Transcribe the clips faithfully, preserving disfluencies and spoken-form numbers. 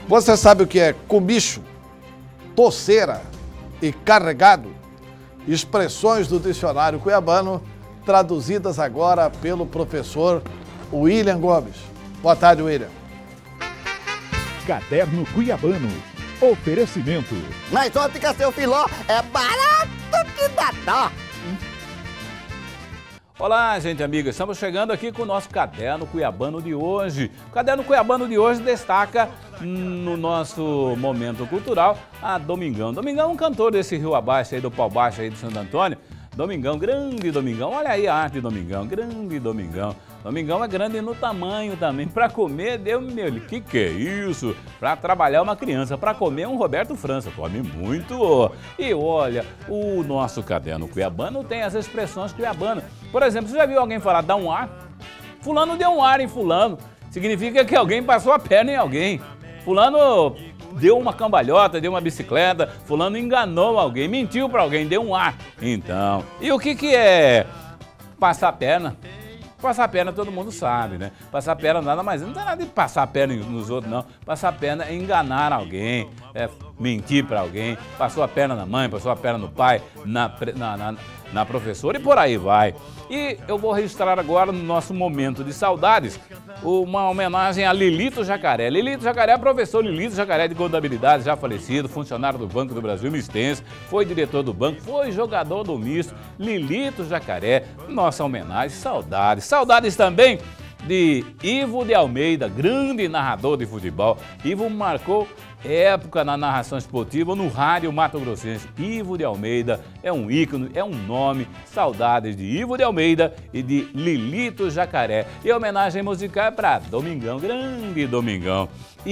Você sabe o que é comicho, toceira e carregado? Expressões do dicionário cuiabano, traduzidas agora pelo professor William Gomes. Boa tarde, William. Caderno Cuiabano. Oferecimento. Mas ótica seu filó é barato que dá dó. Olá, gente amiga, estamos chegando aqui com o nosso Caderno Cuiabano de hoje. O Caderno Cuiabano de hoje destaca no nosso momento cultural a Domingão. Domingão é um cantor desse rio abaixo aí, do pau baixo aí de Santo Antônio. Domingão, grande Domingão, olha aí a arte de Domingão, grande Domingão. Domingão é grande no tamanho também, para comer, deu meu, que que é isso? Para trabalhar uma criança, para comer um Roberto França, come muito. E olha, o nosso Caderno Cuiabano tem as expressões cuiabanas. Por exemplo, você já viu alguém falar, dá um ar? Fulano deu um ar em fulano, significa que alguém passou a perna em alguém. Fulano deu uma cambalhota, deu uma bicicleta, fulano enganou alguém, mentiu para alguém, deu um ar. Então, e o que que é passar a perna? Passar a perna todo mundo sabe, né? Passar a perna nada mais, não tem nada de passar a perna nos outros, não. Passar a perna é enganar alguém, é mentir para alguém, passou a perna na mãe, passou a perna no pai, na, na, na, na professora e por aí vai. E eu vou registrar agora no nosso momento de saudades uma homenagem a Lilito Jacaré. Lilito Jacaré é professor Lilito Jacaré de contabilidade, já falecido, funcionário do Banco do Brasil Mistense, foi diretor do banco, foi jogador do misto. Lilito Jacaré, nossa homenagem, saudades. Saudades também de Ivo de Almeida, grande narrador de futebol. Ivo marcou época na narração esportiva no rádio Mato Grossense. Ivo de Almeida é um ícone, é um nome. Saudades de Ivo de Almeida e de Lilito Jacaré. E a homenagem musical é para Domingão, grande Domingão.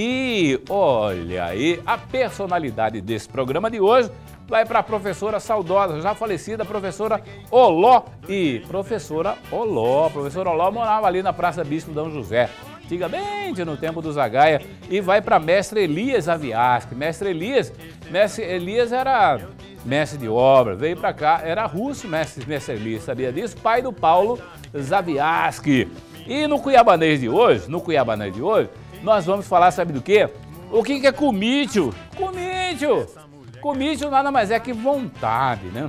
E olha aí, a personalidade desse programa de hoje vai para a professora saudosa, já falecida, professora Oló. E professora Oló, professora Oló morava ali na Praça Bispo Dom José, antigamente no tempo do Zagaia, e vai para mestre Elias Aviasque. Mestre Elias, mestre Elias era mestre de obra, veio para cá, era russo, mestre, mestre Elias, sabia disso? Pai do Paulo Zaviasque. E no Cuiabanês de hoje, no Cuiabanês de hoje, nós vamos falar, sabe do quê? O que que é comício? Comício! Comício nada mais é que vontade, né?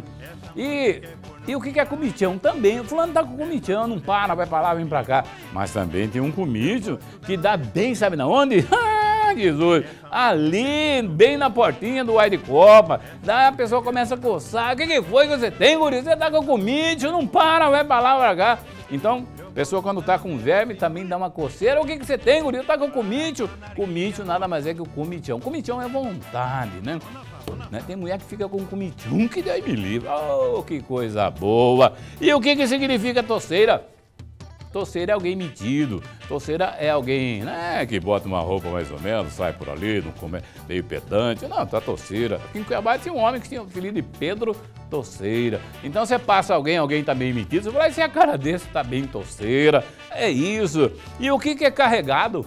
E, e o que é comitião? Também, o fulano tá com comitião, não para, vai pra lá, vem pra cá. Mas também tem um comício que dá bem, sabe na onde? Ah, Jesus! Ali, bem na portinha do ar de copa. Daí a pessoa começa a coçar. O que que foi que você tem, guri? Você tá com comício, não para, vai pra lá, vai pra cá. Então, a pessoa quando tá com verme também dá uma coceira. O que que você tem, guri? Tá com comício? Comício nada mais é que o comitião. Comitião é vontade, né? Né? Tem mulher que fica com um comichum que daí me livra. Oh, que coisa boa! E o que que significa toceira? Toceira é alguém metido. Toceira é alguém, né, que bota uma roupa mais ou menos, sai por ali, não come, meio pedante. Não, tá toceira. Aqui em Cuiabá tinha um homem que tinha o apelido de Pedro Toceira. Então você passa alguém, alguém tá meio metido, você fala, se a cara desse tá bem toceira. É isso. E o que que é carregado?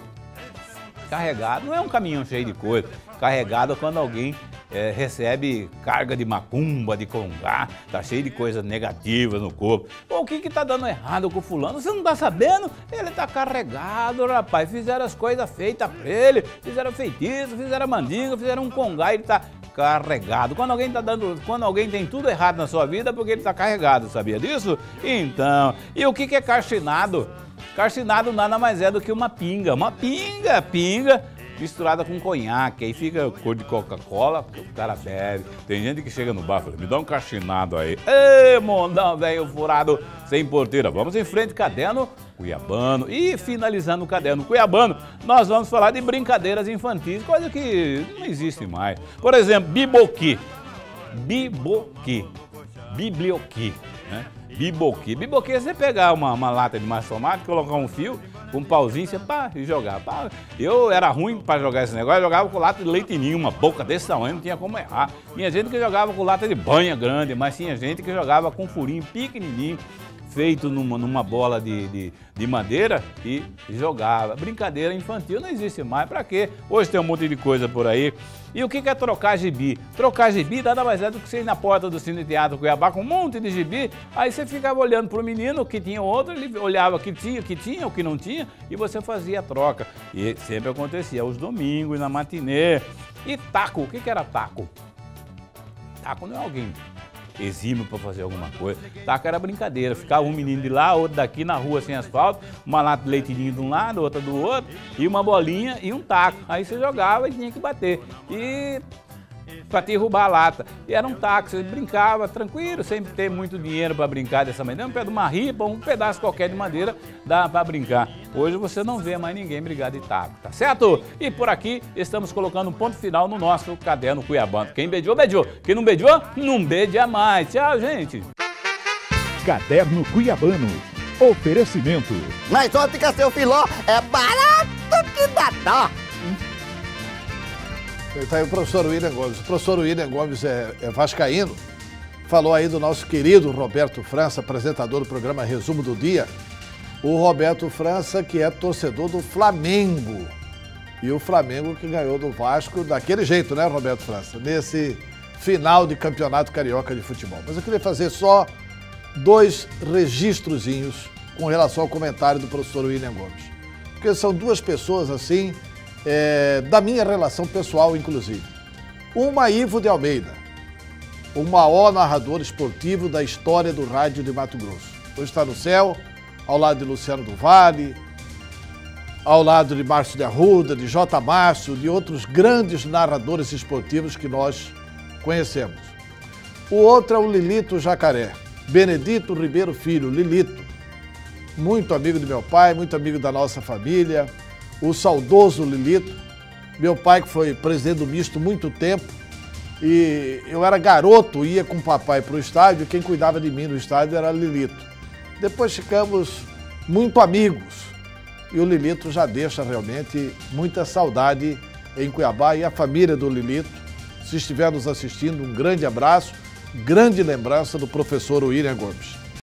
Carregado não é um caminhão cheio de coisa. Carregado é quando alguém É, recebe carga de macumba, de congá, tá cheio de coisas negativas no corpo. Pô, o que que tá dando errado com o fulano? Você não tá sabendo? Ele tá carregado, rapaz. Fizeram as coisas feitas pra ele, fizeram feitiço, fizeram mandinga, fizeram um congá, ele tá carregado. Quando alguém tá dando, quando alguém tem tudo errado na sua vida, é porque ele tá carregado, sabia disso? Então, e o que que é carcinado? Carcinado nada mais é do que uma pinga, uma pinga, pinga, misturada com conhaque, aí fica cor de Coca-Cola, o cara bebe. Tem gente que chega no bar e fala, me dá um carcinado aí. Ê, mondão, velho furado, sem porteira. Vamos em frente, Caderno Cuiabano. E finalizando o Caderno Cuiabano, nós vamos falar de brincadeiras infantis, coisa que não existe mais. Por exemplo, biboqui. Biboqui. Biblioqui, né? Biboqui. Biboqui é você pegar uma, uma lata de massa tomate, colocar um fio, com um pauzinho, você pá, e jogar. Pá. Eu era ruim para jogar esse negócio, eu jogava com lata de leite ninho, uma boca desse tamanho, não tinha como errar. Tinha gente que jogava com lata de banha grande, mas tinha gente que jogava com furinho pequenininho. feito numa, numa bola de, de, de madeira e jogava. Brincadeira infantil não existe mais, pra quê? Hoje tem um monte de coisa por aí. E o que é trocar gibi? Trocar gibi nada mais é do que você ir na porta do Cine Teatro Cuiabá com um monte de gibi, aí você ficava olhando pro menino que tinha outro, ele olhava o que tinha, o que tinha, o que não tinha, e você fazia a troca. E sempre acontecia aos domingos, na matinê. E taco, o que que era taco? Taco não é alguém exímio para fazer alguma coisa. Taco era brincadeira, ficava um menino de lá, outro daqui na rua sem asfalto, uma lata de leitinho de um lado, outra do outro, e uma bolinha e um taco. Aí você jogava e tinha que bater. E para derrubar a lata. E era um taco, você brincava tranquilo, sem ter muito dinheiro para brincar dessa maneira. Um pé de uma ripa, um pedaço qualquer de madeira, dá para brincar. Hoje você não vê mais ninguém brigar de taco, tá certo? E por aqui estamos colocando um ponto final no nosso Caderno Cuiabano. Quem beijou, beijou. Quem não beijou, não beija mais. Tchau, gente. Caderno Cuiabano. Oferecimento. Nas óticas Seu Filó é barato que dá dó. Está aí o professor William Gomes. O professor William Gomes é, é vascaíno. Falou aí do nosso querido Roberto França, apresentador do programa Resumo do Dia. O Roberto França, que é torcedor do Flamengo. E o Flamengo que ganhou do Vasco daquele jeito, né, Roberto França? Nesse final de campeonato carioca de futebol. Mas eu queria fazer só dois registrozinhos com relação ao comentário do professor William Gomes. Porque são duas pessoas, assim, é, da minha relação pessoal, inclusive. Uma, Ivo de Almeida, o maior narrador esportivo da história do rádio de Mato Grosso. Hoje está no céu, ao lado de Luciano do Vale, ao lado de Márcio de Arruda, de J. Márcio, de outros grandes narradores esportivos que nós conhecemos. O outro é o Lilito Jacaré, Benedito Ribeiro Filho, Lilito, muito amigo de meu pai, muito amigo da nossa família, o saudoso Lilito. Meu pai que foi presidente do Misto muito tempo, e eu era garoto, ia com o papai para o estádio, e quem cuidava de mim no estádio era Lilito. Depois ficamos muito amigos, e o Lilito já deixa realmente muita saudade em Cuiabá, e a família do Lilito, se estiver nos assistindo, um grande abraço, grande lembrança do professor William Gomes.